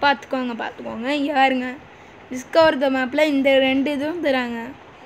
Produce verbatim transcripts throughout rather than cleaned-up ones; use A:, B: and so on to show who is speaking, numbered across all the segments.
A: பார்த்துக்கோங்க பார்த்துக்கோங்க இங்கே பாருங்க டிஸ்கவர் த மேப்பில் இந்த ரெண்டு இதுவும் தராங்க.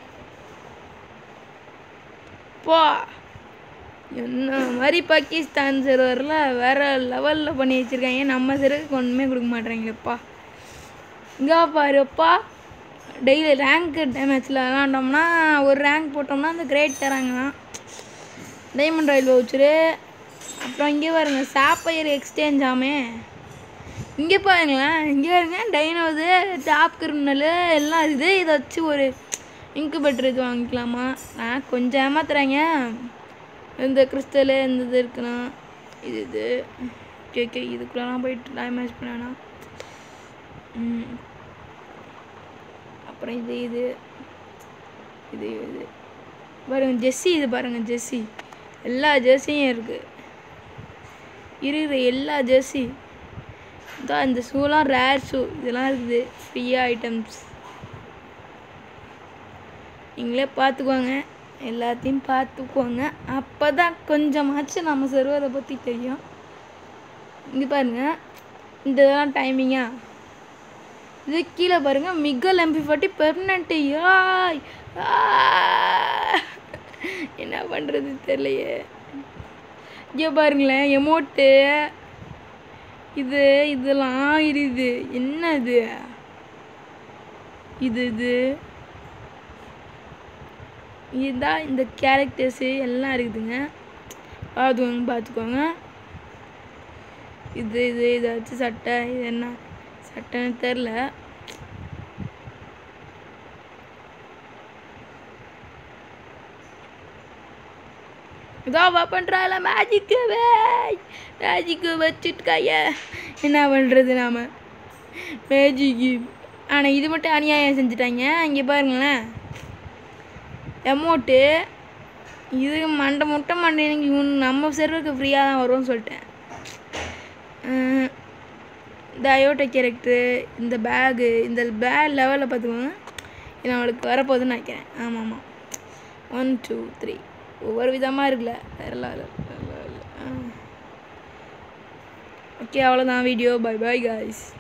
A: போ என்ன மாதிரி பாகிஸ்தான் சர்வரில் வேறு லெவலில் பண்ணி வச்சுருக்காங்க. நம்ம சர்வருக்கு ஒன்றுமே கொடுக்க மாட்டேறாங்களப்பா. இங்கே பாருப்பா டெய்லி ரேங்க்கு மேட்ச்சில் விளாண்டோம்னா ஒரு ரேங்க் போட்டோம்னா அந்த கிரேட் தராங்களாம். Diamond royal voucher. அப்புறம் இங்கே பாருங்க சாப்பயர் எக்ஸ்சேஞ்ச் ஆமே. இங்கே பாருங்களேன் இங்கே பாருங்க டைனோது டாப் கிரிமினலு எல்லாம் இருக்குது. இதை வச்சு ஒரு இன்குபேட்டர் இது வாங்கிக்கலாமா. நான் கொஞ்சம் ஏமாத்துறாங்க. இந்த கிறிஸ்டலு இந்த இது இருக்குண்ணா இது இது ஓகே ஓகே இதுக்குள்ளலாம் போயிட்டு டேமேஜ் பண்ணானா. அப்புறம் இது இது இது இது பாருங்கள் ஜெஸ்ஸி. இது பாருங்கள் ஜெஸ்ஸி எல்லா ஜெர்சியும் இருக்குது. இருக்கிற எல்லா ஜெர்சி தான். இந்த ஷூலாம் ரேர் ஷூ இதெல்லாம் இருக்குது. ஃப்ரீயாக ஐட்டம்ஸ் நீங்களே பார்த்துக்கோங்க. எல்லாத்தையும் பார்த்துக்கோங்க. அப்போ தான் கொஞ்சமாச்சும் நம்ம சர்வரை பற்றி தெரியும். இங்கே பாருங்கள் இந்த இதெல்லாம் டைமிங்கா. இது கீழே பாருங்கள் மிகல் எம்பி ஃபார்ட்டி பெர்மனண்ட்டு. யாய் என்ன பண்ணுறது தெரியலையே. இங்கே பாருங்களேன் எமோட்டு இது இதெல்லாம் இருக்குது. என்ன இது இது இது இதுதான் இந்த கேரக்டர்ஸு எல்லாம் இருக்குதுங்க. பார்த்துக்கோங்க பார்த்துக்கோங்க. இது இது இதை வச்சு சட்டை இது என்ன சட்டைன்னு தெரில. இதாவா பண்ணுறால மேஜிக்கு மேஜிக்கு வச்சுட்டுக்காய என்ன பண்ணுறது நாம் மேஜிக்கு. ஆனால் இது மட்டும் அநியாயம் செஞ்சுட்டாங்க. இங்கே பாருங்களேன் எமோட்டு இது மண்டை முட்டை மண்டை எனக்கு இவன் நம்ம சர்வருக்கு ஃப்ரீயாக தான் வரும்னு சொல்லிட்டேன். இந்த அயோட்டா கேரக்டரு இந்த பேகு இந்த பேக் லெவலில் பார்த்துக்கோங்க. இது நம்மளுக்கு வரப்போகுதுன்னு நினைக்கிறேன். ஆமாம் ஆமாம் ஒன் டூ த்ரீ ஒவ்வொரு விதமாக இருக்குல்ல வேறு லெவலில். ஓகே அவ்வளோதான் வீடியோ. Bye bye guys.